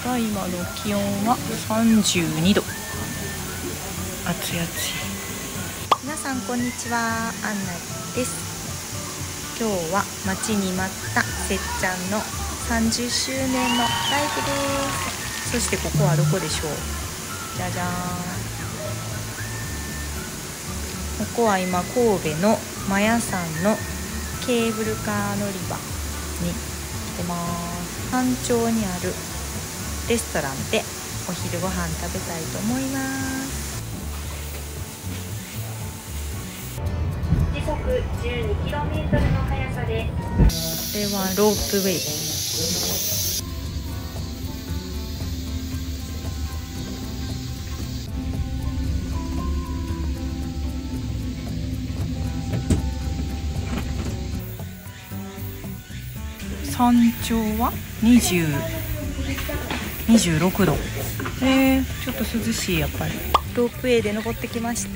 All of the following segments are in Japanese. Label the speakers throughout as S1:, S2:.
S1: ただいまの気温は32度。暑い暑い。皆さんこんにちは、アンナです。今日は待ちに待ったせっちゃんの30周年のライブです。そしてここはどこでしょう。じゃじゃーん。ここは今神戸のマヤさんのケーブルカー乗り場に来てます。山頂にあるレストランでお昼ご飯食べたいと思います。
S2: 時速 12km の速さで。
S1: これはロープウェイ。山頂は26度。ちょっと涼しい。やっぱりロープウェイで登ってきました。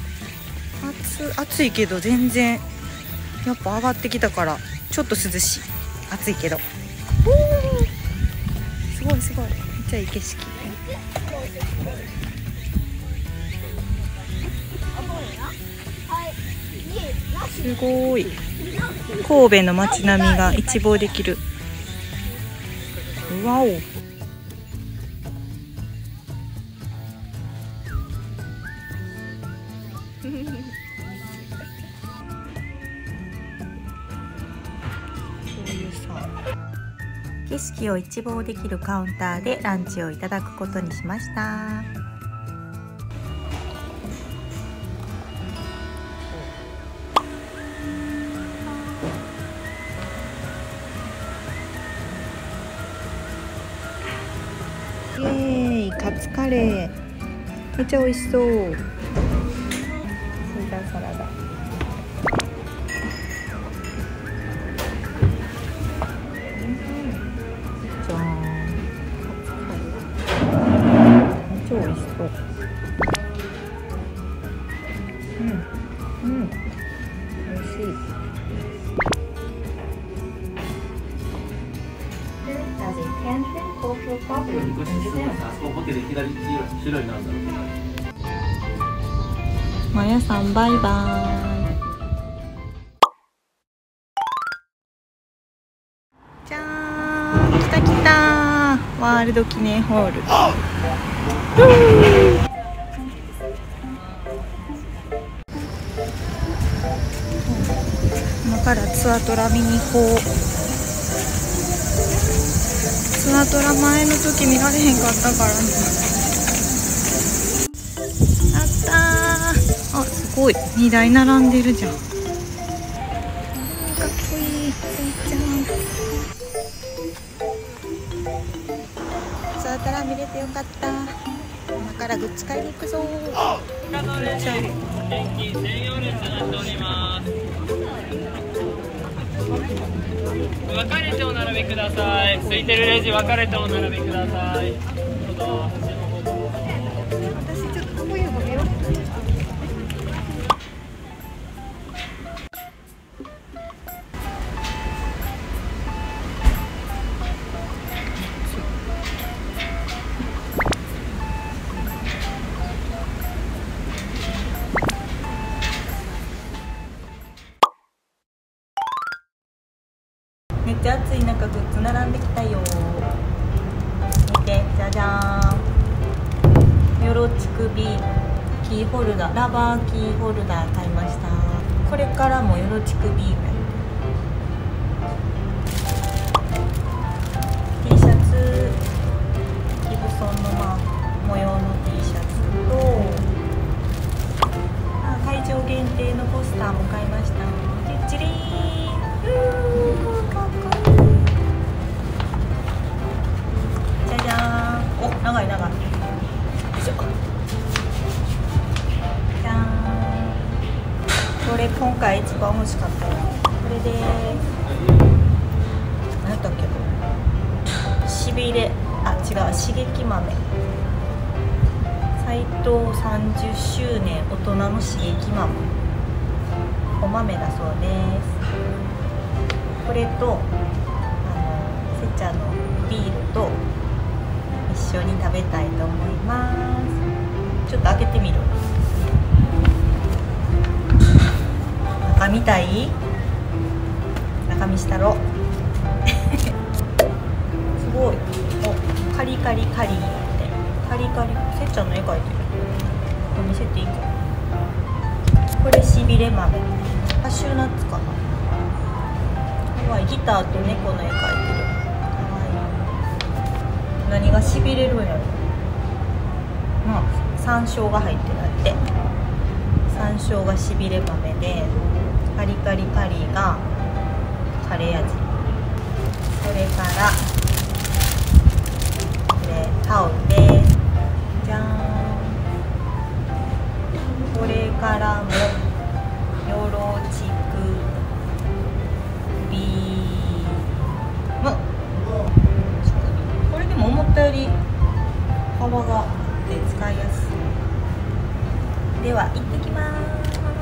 S1: 暑いけど全然やっぱ上がってきたからちょっと涼しい。暑いけどすごいすごい、めっちゃいい景色。すごい、神戸の街並みが一望できる。わお。景色を一望できるカウンターでランチをいただくことにしました。イエーイ、カツカレーめっちゃ美味しそう。スイダーサラダ。じゃーん、カツカレーめっちゃ美味しそう。美味しい。マヤさんバイバーイ。じゃーん、来た来たー、ワールド記念ホール。今からツアトラ見に行こう。ツアトラ前の時見られへんかったからね。やったー。あ、すごい、2台並んでるじゃん。かっこいい。せいちゃん、ツアトラ見れてよかった。今からグッズ買いに行くぞー。
S3: 現金専用列となっております。分かれてお並びください。空いてるレジ分かれてお並びください。どうぞ。
S1: 私ちょっとこういうの見よう。めっちゃ暑い中グッズ並んできたよ。見て、じゃじゃーん。よろちくびキーホルダー、ラバーキーホルダー買いました。これからもよろちくビーム。T シャツ、ギブソンの模様の T シャツと、会場限定のポスターも買いました。チッチリーン。かっこいい。じゃじゃーん。お、長い長い。よいしょ。じゃーん。これ今回一番欲しかったよ。これでーす。何やったっけ。しびれ、あ、違う、刺激豆。斉藤30周年大人の刺激豆。お豆だそうです。これとせっちゃんのビールと緒に食べたいと思います。ちょっと開けてみる。中見たい？中見したろ。すごい。お、カリカリカリーってカリカリ。せっちゃんの絵描いてる。これ見せていいか。これしびれ豆。カシューナッツかな。かわいい。ギターと猫の絵描いてる。かわいい。何がしびれるんやろ。まあ山椒が入ってるって。山椒がしびれ豆で、カリカリカリーがカレー味。それからこれタオルです。じゃーん。これからもよろちくビーム。これでも思ったより幅があって使いやすい。では行ってきます。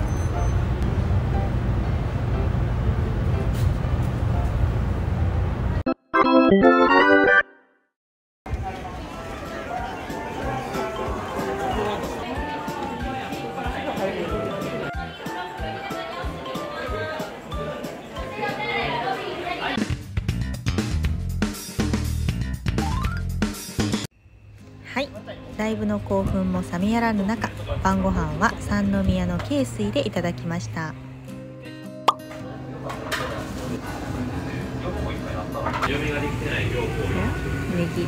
S1: はい、ライブの興奮も冷めやらぬ中、晩ご飯は三宮の恵水でいただきました。ネギ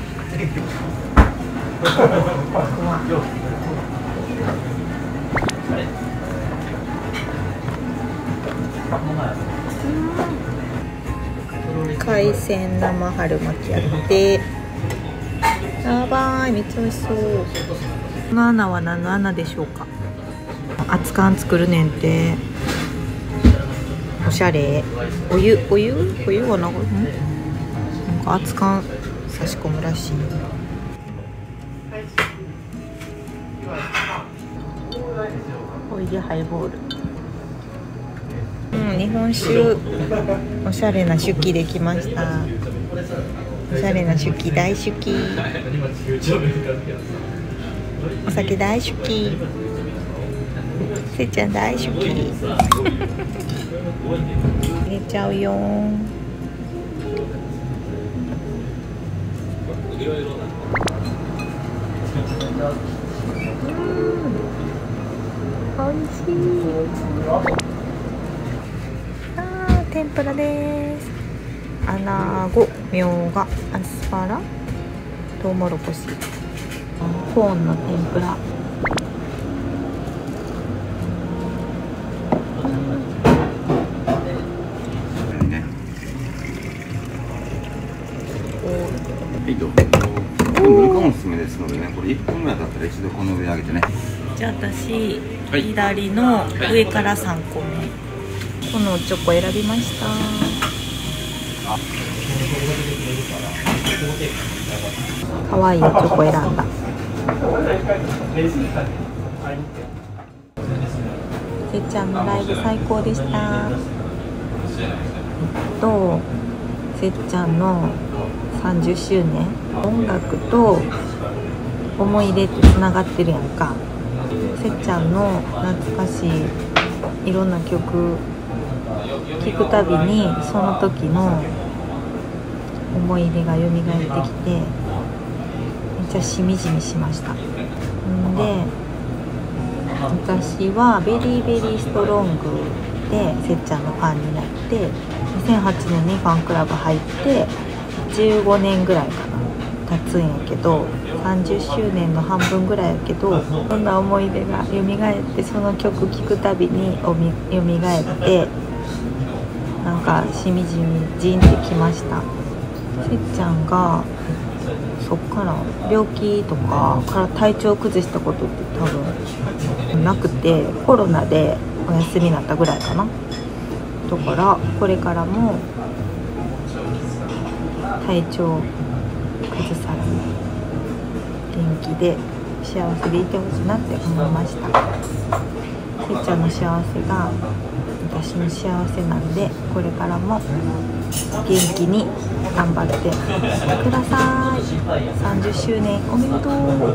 S1: 海鮮生春巻きやって、やばい、めっちゃ美味しそう。この穴は何の穴でしょうか。熱燗作るねんて。おしゃれ。お湯はなんか熱燗差し込むらしい。おいでハイボール。日本酒。おしゃれな酒器できました。おしゃれな酒器大好き。お酒大好き。せっちゃん大好き。入れちゃうよ。おいしい。天ぷらです。穴子、みょうが、アスパラ、トウモロコシ、コーンの天ぷら。
S4: ぬるかもおすすめですのでね、これ1分ぐらいだったら一度この上上げてね。
S1: じゃあ私、左の上から3個目、このチョコ選びました。かわいいチョコ選んだ。せっちゃんのライブ最高でした。とせっちゃんの30周年、音楽と思い出ってつながってるやんか。せっちゃんの懐かしいいろんな曲聴くたびにその時の思い出が蘇ってきて、めっちゃしみじみしました。んで私はベリーベリーストロングでせっちゃんのファンになって、2008年にファンクラブ入って15年ぐらいかな経つんやけど、30周年の半分ぐらいやけど、そんな思い出が蘇って、その曲聴くたびに蘇ってなんかしみじみじんってきました。せっちゃんがそっから病気とかから体調崩したことって多分なくて、コロナでお休みになったぐらいかな。だからこれからも体調崩さず元気で幸せでいてほしいなって思いました。せっちゃんの幸せが私の幸せなんで、これからも元気に頑張ってください。30周年おめでとう。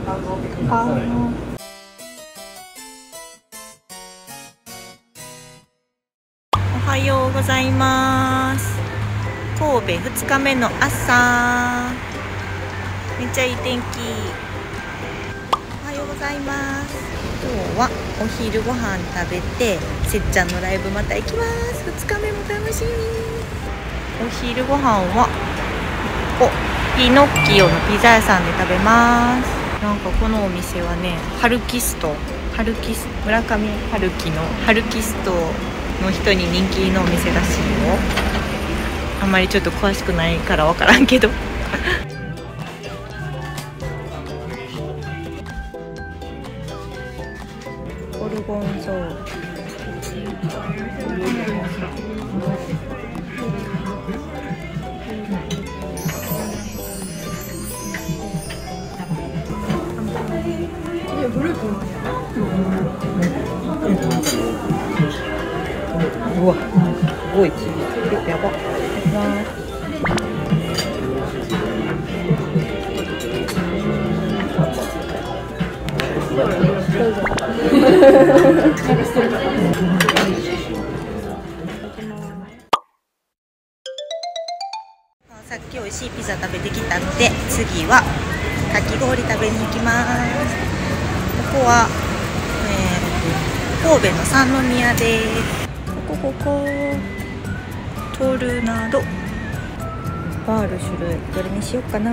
S1: おはようございます。神戸2日目の朝、めっちゃいい天気。おはようございます。今日はお昼ご飯食べて、せっちゃんのライブまた行きます。2日目も楽しみ。お昼ご飯はピノッキオのピザ屋さんで食べます。なんかこのお店はね、村上春樹のハルキストの人に人気のお店らしいよ。あんまりちょっと詳しくないから分からんけどゴルゴンゾーラ。うわ、すごいチーズ。やば。さっき美味しいピザ食べてきたので、次はかき氷食べに行きます。ここは、神戸の三宮です。ここトルナドバール種類どれにしようかな。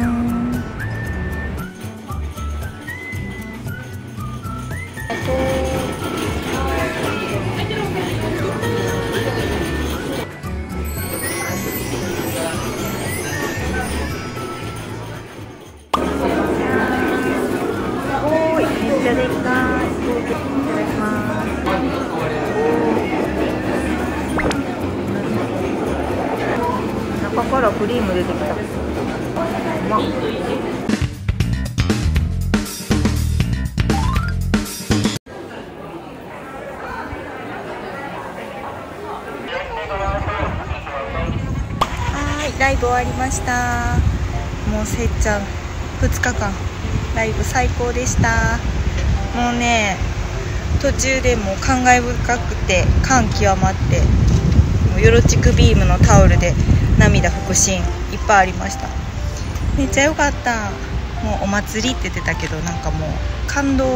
S1: おーい、めっちゃでかい。いただきます。中からクリーム出てきた。ライブ終わりました。もうせっちゃん2日間ライブ最高でした。もうね、途中でもう感慨深くて感極まって、もうヨロチクビームのタオルで涙拭くシーンいっぱいありました。めっちゃ良かった。もうお祭りって言ってたけど、なんかもう感動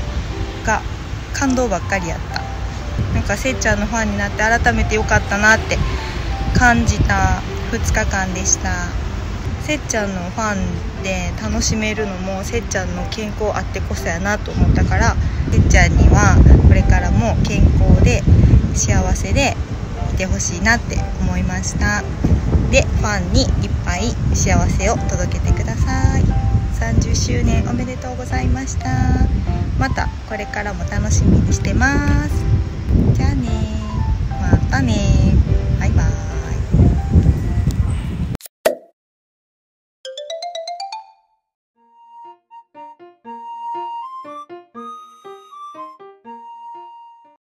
S1: ばっかりやった。なんかせっちゃんのファンになって改めて良かったなって感じた2日間でした。せっちゃんのファンで楽しめるのもせっちゃんの健康あってこそやなと思ったから、せっちゃんにはこれからも健康で幸せでいてほしいなって思いました。で、ファンにいっぱい幸せを届けてください。30周年おめでとうございました。またこれからも楽しみにしてます。じゃあね、またね、バイバイ。